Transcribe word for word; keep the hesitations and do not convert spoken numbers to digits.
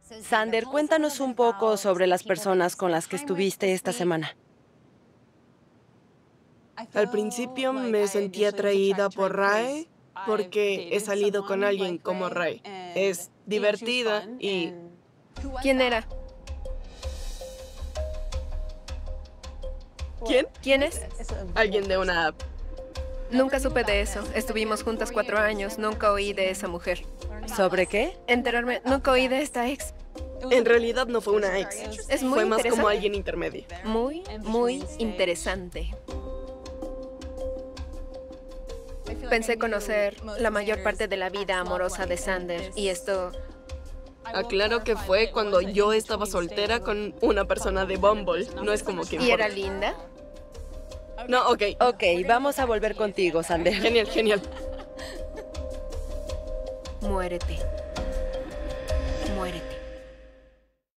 Sander, cuéntanos un poco sobre las personas con las que estuviste esta semana. Al principio me sentí atraída por Rae porque he salido con alguien como Rae. Es divertida y... ¿Quién era? ¿Quién? ¿Quién es? Alguien de una app. Nunca supe de eso. Estuvimos juntas cuatro años. Nunca oí de esa mujer. ¿Sobre qué? Enterarme, nunca oí de esta ex. En realidad no fue una ex. Es muy Fue más como interesante. alguien intermedio. Muy, muy interesante. Pensé conocer la mayor parte de la vida amorosa de Sander y esto... Aclaro que fue cuando yo estaba soltera con una persona de Bumble. No es como que ¿Y era importa. linda? No, ok. Ok, vamos a volver contigo, Sander. Genial, genial. Muérete. Muérete.